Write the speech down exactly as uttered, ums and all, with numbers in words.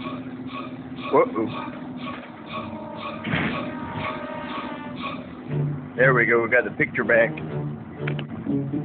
Whoa. There we go, we got the picture back.